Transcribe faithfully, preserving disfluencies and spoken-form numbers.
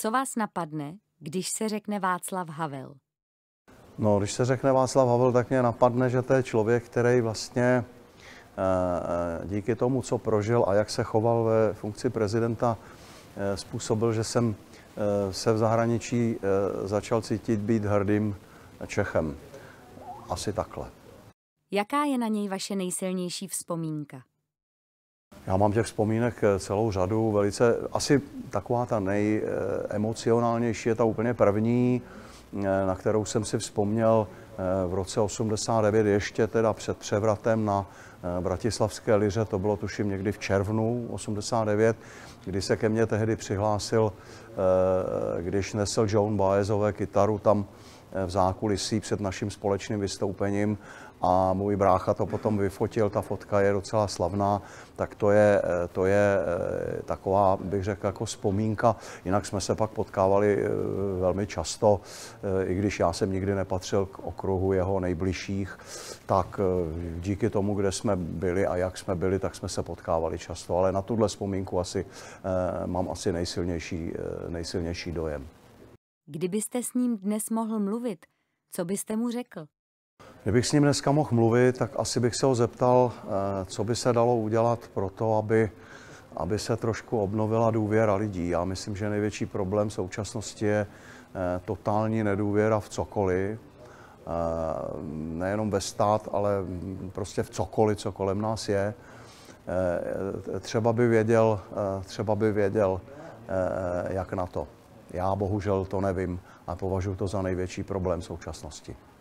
Co vás napadne, když se řekne Václav Havel? No, když se řekne Václav Havel, tak mě napadne, že to je člověk, který vlastně díky tomu, co prožil a jak se choval ve funkci prezidenta, způsobil, že jsem se v zahraničí začal cítit být hrdým Čechem. Asi takhle. Jaká je na něj vaše nejsilnější vzpomínka? Já mám těch vzpomínek celou řadu, velice, asi taková ta nejemocionálnější je ta úplně první, na kterou jsem si vzpomněl v roce osmdesát devět, ještě teda před převratem na Bratislavské liře, to bylo tuším někdy v červnu osmdesát devět, kdy se ke mně tehdy přihlásil, když nesl Joan Baezové kytaru tam v zákulisí před naším společným vystoupením a můj brácha to potom vyfotil, ta fotka je docela slavná, tak to je, to je taková, bych řekl, jako vzpomínka. Jinak jsme se pak potkávali velmi často, i když já jsem nikdy nepatřil k okruhu jeho nejbližších, tak díky tomu, kde jsme byli a jak jsme byli, tak jsme se potkávali často, ale na tuhle vzpomínku asi mám asi nejsilnější, nejsilnější dojem. Kdybyste s ním dnes mohl mluvit, co byste mu řekl? Kdybych s ním dneska mohl mluvit, tak asi bych se ho zeptal, co by se dalo udělat pro to, aby, aby se trošku obnovila důvěra lidí. Já myslím, že největší problém v současnosti je totální nedůvěra v cokoliv. Nejenom ve stát, ale prostě v cokoliv, co kolem nás je. Třeba by věděl, třeba by věděl, jak na to. Já bohužel to nevím a považuji to za největší problém současnosti.